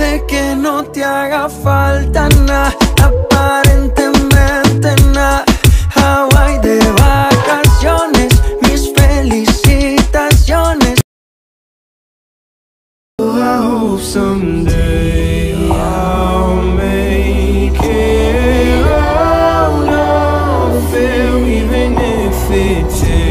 Puede que no te haga falta nada, aparentemente nada. Hawaii de vacaciones, mis felicitaciones. I hope someday I'll make it out of here, even if it takes